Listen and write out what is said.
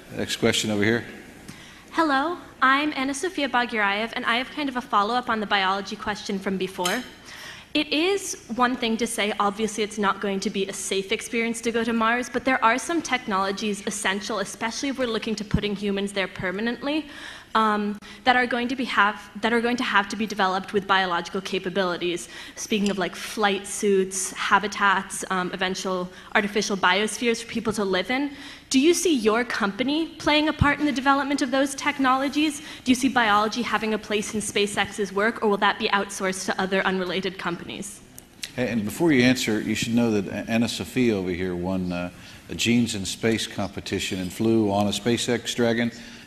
Next question over here. Hello, I'm Anna Sofia Bagyurayev, and I have kind of a follow-up on the biology question from before. It is one thing to say, obviously, it's not going to be a safe experience to go to Mars, but there are some technologies essential, especially if we're looking to putting humans there permanently, that are going to have to be developed with biological capabilities. Speaking of like flight suits, habitats, eventual artificial biospheres for people to live in, do you see your company playing a part in the development of those technologies? Do you see biology having a place in SpaceX's work, or will that be outsourced to other unrelated companies? And before you answer, you should know that Anna Sophia over here won a Genes in Space competition and flew on a SpaceX Dragon